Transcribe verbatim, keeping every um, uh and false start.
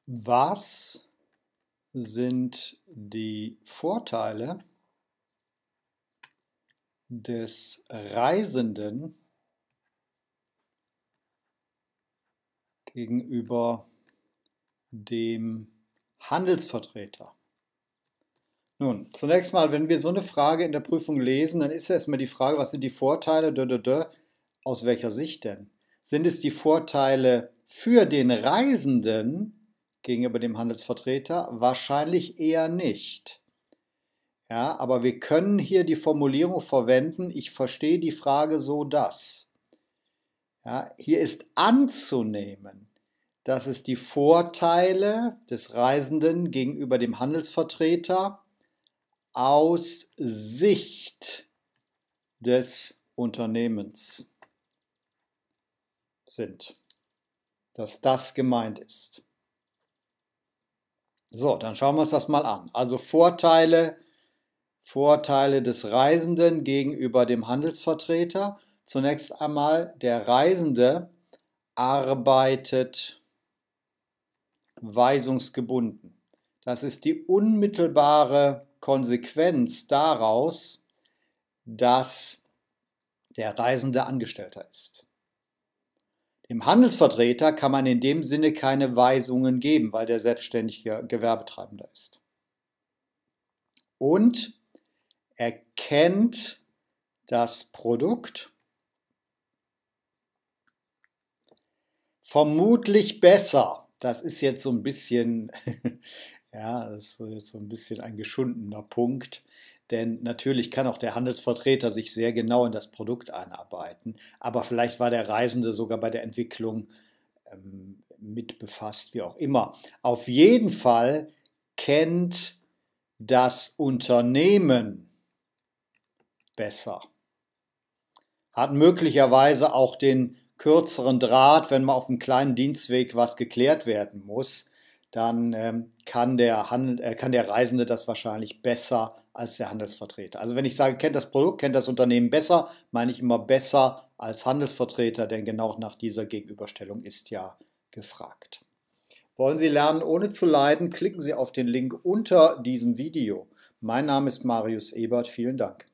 Was sind die Vorteile des Reisenden gegenüber dem Handelsvertreter? Nun, zunächst mal, wenn wir so eine Frage in der Prüfung lesen, dann ist erstmal die Frage, was sind die Vorteile? Dö, dö, dö. Aus welcher Sicht denn? Sind es die Vorteile für den Reisenden gegenüber dem Handelsvertreter? Wahrscheinlich eher nicht. Ja, aber wir können hier die Formulierung verwenden, ich verstehe die Frage so, dass. Ja, hier ist anzunehmen, dass es die Vorteile des Reisenden gegenüber dem Handelsvertreter aus Sicht des Unternehmens sind, dass das gemeint ist. So, dann schauen wir uns das mal an. Also Vorteile, Vorteile des Reisenden gegenüber dem Handelsvertreter. Zunächst einmal, der Reisende arbeitet weisungsgebunden. Das ist die unmittelbare Konsequenz daraus, dass der Reisende Angestellter ist. Dem Handelsvertreter kann man in dem Sinne keine Weisungen geben, weil der selbstständige Gewerbetreibender ist. Und er kennt das Produkt vermutlich besser. Das ist jetzt so ein bisschen, ja, das ist jetzt so ein bisschen ein geschundener Punkt. Denn natürlich kann auch der Handelsvertreter sich sehr genau in das Produkt einarbeiten. Aber vielleicht war der Reisende sogar bei der Entwicklung ähm, mit befasst, wie auch immer. Auf jeden Fall kennt das Unternehmen besser. Hat möglicherweise auch den kürzeren Draht, wenn mal auf einem kleinen Dienstweg was geklärt werden muss, dann ähm, kann, der Handel, äh, kann der Reisende das wahrscheinlich besser als der Handelsvertreter. Also wenn ich sage, kennt das Produkt, kennt das Unternehmen besser, meine ich immer besser als Handelsvertreter, denn genau nach dieser Gegenüberstellung ist ja gefragt. Wollen Sie lernen, ohne zu leiden? Klicken Sie auf den Link unter diesem Video. Mein Name ist Marius Ebert. Vielen Dank.